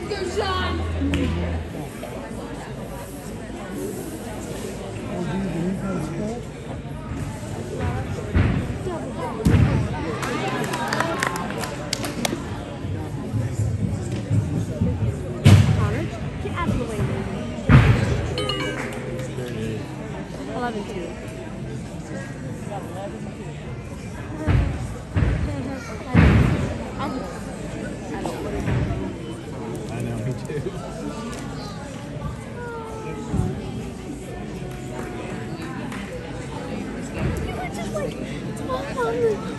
Go, Sean! Connor, get out of the way, baby. 11-2. I know, me too. You were just like 1200.